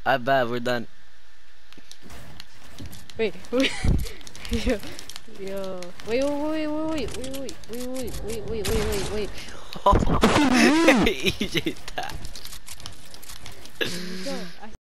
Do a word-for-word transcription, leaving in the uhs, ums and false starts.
I bet we're done. Wait, wait, yo, yo, wait, wait, wait, wait, wait, wait, wait, wait, wait, wait, wait, wait, wait, wait. E J,